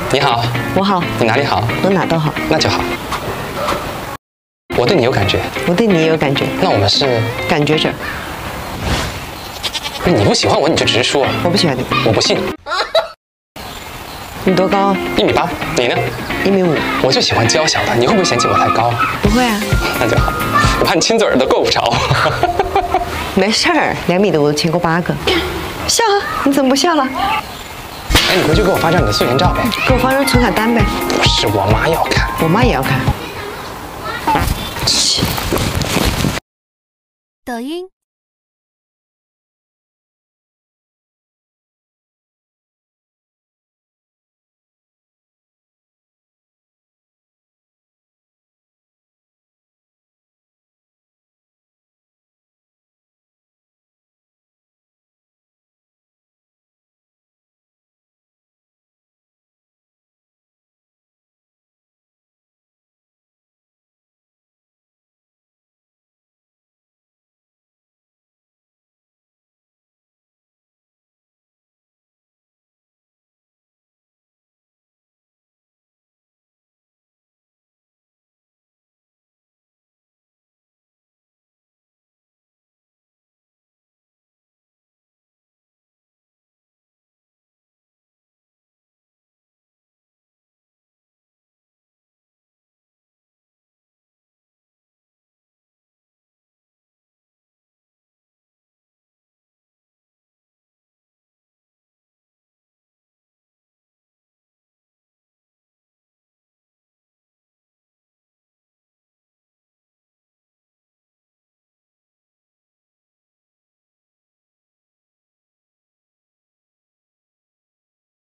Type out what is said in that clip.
你好， 我好， 你哪里好？ 我哪都好， 那就好。我对你有感觉， 我对你也有感觉， 那我们是感觉者。 你不喜欢我你就直说， 我不喜欢你， 我不信。 你多高 1.8米，你呢 ？1.5米。 我就喜欢娇小的，你会不会嫌弃我太高？ 不会啊， 那就好，我怕你亲嘴儿都够不着。 没事儿，2米的我都亲过8个。笑啊，你怎么不笑了？ 哎，你回去给我发张你的素颜照呗。 给我发张存卡单呗。 不是，我妈要看。 我妈也要看。 抖音。